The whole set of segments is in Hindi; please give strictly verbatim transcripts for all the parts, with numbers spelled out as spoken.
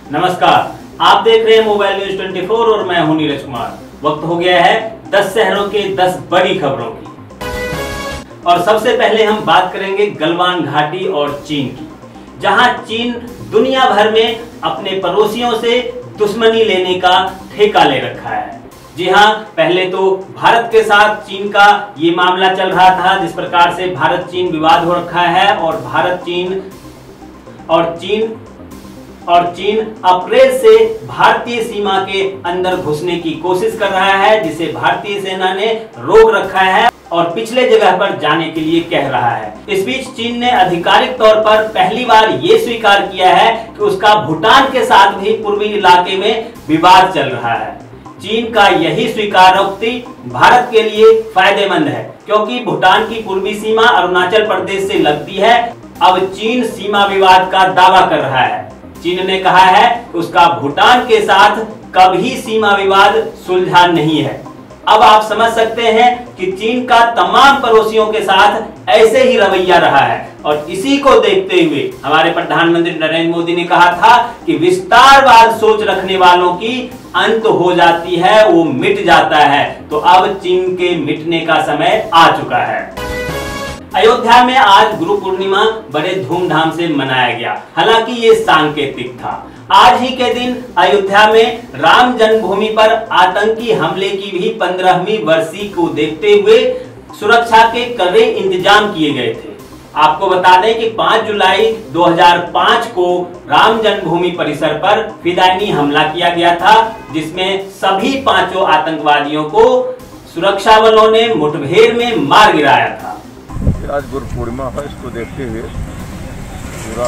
नमस्कार, आप देख रहे हैं मोबाइल न्यूज चौबीस और मैं हूं नीरज कुमार। वक्त हो गया है दस शहरों के दस बड़ी खबरों की। और सबसे पहले हम बात करेंगे गलवान घाटी और चीन की, जहां चीन दुनिया भर में अपने पड़ोसियों से दुश्मनी लेने का ठेका ले रखा है। जी हां, पहले तो भारत के साथ चीन का ये मामला चल रहा था, जिस प्रकार से भारत चीन विवाद हो रखा है और भारत चीन और चीन और चीन अप्रैल से भारतीय सीमा के अंदर घुसने की कोशिश कर रहा है, जिसे भारतीय सेना ने रोक रखा है और पिछले जगह पर जाने के लिए कह रहा है। इस बीच चीन ने आधिकारिक तौर पर पहली बार ये स्वीकार किया है कि उसका भूटान के साथ भी पूर्वी इलाके में विवाद चल रहा है। चीन का यही स्वीकारोक्ति भारत के लिए फायदेमंद है, क्योंकि भूटान की पूर्वी सीमा अरुणाचल प्रदेश से लगती है। अब चीन सीमा विवाद का दावा कर रहा है। चीन ने कहा है कि उसका भूटान के साथ कभी सीमा विवाद सुलझा नहीं है। अब आप समझ सकते हैं कि चीन का तमाम पड़ोसियों के साथ ऐसे ही रवैया रहा है और इसी को देखते हुए हमारे प्रधानमंत्री नरेंद्र मोदी ने कहा था कि विस्तारवाद सोच रखने वालों की अंत हो जाती है, वो मिट जाता है। तो अब चीन के मिटने का समय आ चुका है। अयोध्या में आज गुरु पूर्णिमा बड़े धूमधाम से मनाया गया, हालांकि ये सांकेतिक था। आज ही के दिन अयोध्या में राम जन्मभूमि पर आतंकी हमले की भी पंद्रहवीं वर्षी को देखते हुए सुरक्षा के कड़े इंतजाम किए गए थे। आपको बता दें कि पाँच जुलाई दो हज़ार पाँच को राम जन्मभूमि परिसर पर फिदायनी हमला किया गया था, जिसमें सभी पांचों आतंकवादियों को सुरक्षा बलों ने मुठभेड़ में मार गिराया था। आज गुरु पूर्णिमा है, इसको देखते हुए पूरा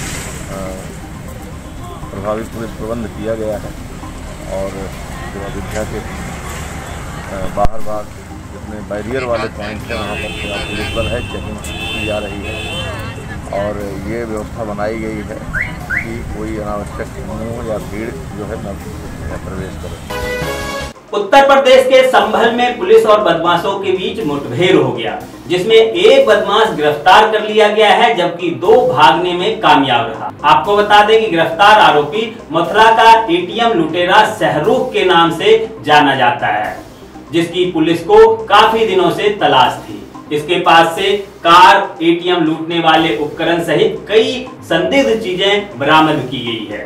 प्रभावी पुलिस प्रबंध किया गया है और जो अयोध्या के बाहर बाहर जितने बैरियर वाले पॉइंट हैं वहाँ पर पूरा पुलिस बल है, चेकिंग की जा रही है और ये व्यवस्था बनाई गई है कि कोई अनावश्यक समूह या भीड़ जो है न प्रवेश करे। उत्तर प्रदेश के संभल में पुलिस और बदमाशों के बीच मुठभेड़ हो गया, जिसमें एक बदमाश गिरफ्तार कर लिया गया है, जबकि दो भागने में कामयाब रहा। आपको बता दें कि गिरफ्तार आरोपी मथुरा का एटीएम लुटेरा शाहरुख के नाम से जाना जाता है, जिसकी पुलिस को काफी दिनों से तलाश थी। इसके पास से कार, एटीएम लूटने वाले उपकरण सहित कई संदिग्ध चीजें बरामद की गई है।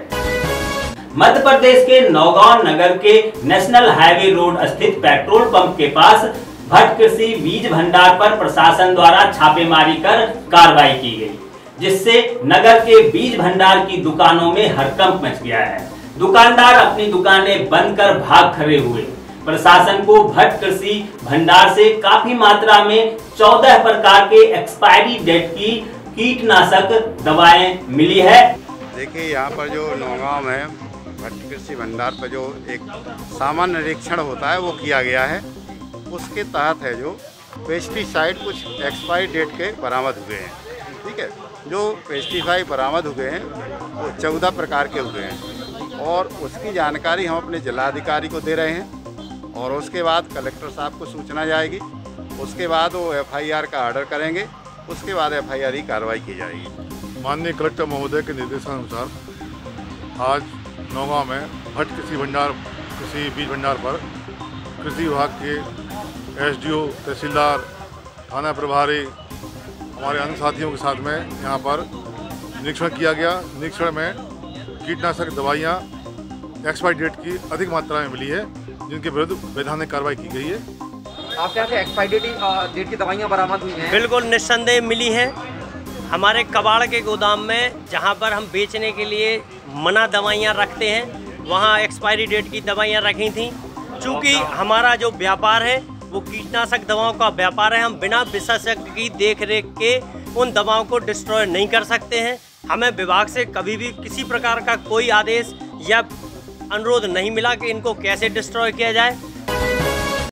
मध्य प्रदेश के नौगांव नगर के नेशनल हाईवे रोड स्थित पेट्रोल पंप के पास भट्ट कृषि बीज भंडार पर प्रशासन द्वारा छापेमारी कर कार्रवाई की गई, जिससे नगर के बीज भंडार की दुकानों में हड़कंप मच गया है। दुकानदार अपनी दुकानें बंद कर भाग खड़े हुए। प्रशासन को भट्ट कृषि भंडार से काफी मात्रा में चौदह प्रकार के एक्सपायरी डेट की कीटनाशक दवाएं मिली है। देखिए, यहाँ पर जो नौगांव है भट्ट कृषि भंडार पर जो एक सामान्य निरीक्षण होता है वो किया गया है। उसके तहत है जो पेस्टिसाइड कुछ एक्सपायरी डेट के बरामद हुए हैं। ठीक है, जो पेस्टिसाइड बरामद हुए हैं वो चौदह प्रकार के हुए हैं और उसकी जानकारी हम अपने जिलाधिकारी को दे रहे हैं और उसके बाद कलेक्टर साहब को सूचना जाएगी। उसके बाद वो एफ आई आर का ऑर्डर करेंगे, उसके बाद एफ आई आर की कार्रवाई की जाएगी। माननीय कलेक्टर महोदय के निर्देशानुसार आज नौगांव में भट्ट कृषि भंडार कृषि बीज भंडार पर कृषि विभाग के एसडीओ, तहसीलदार, थाना प्रभारी, हमारे अन्य साथियों के साथ में यहाँ पर निरीक्षण किया गया। निरीक्षण में कीटनाशक दवाइयाँ एक्सपायरी डेट की अधिक मात्रा में मिली है, जिनके विरुद्ध वैधानिक कार्रवाई की गई है। आपके यहाँ से एक्सपायरी डेट की दवाइयाँ बरामद हुई हैं? बिल्कुल निस्संदेह मिली है। हमारे कबाड़ के गोदाम में जहाँ पर हम बेचने के लिए मना दवाइयाँ रखते हैं, वहाँ एक्सपायरी डेट की दवाइयाँ रखी थीं। चूँकि हमारा जो व्यापार है वो कीटनाशक दवाओं का व्यापार है, हम बिना विशेषज्ञ की देखरेख के उन दवाओं को डिस्ट्रॉय नहीं कर सकते हैं। हमें विभाग से कभी भी किसी प्रकार का कोई आदेश या अनुरोध नहीं मिला कि इनको कैसे डिस्ट्रॉय किया जाए।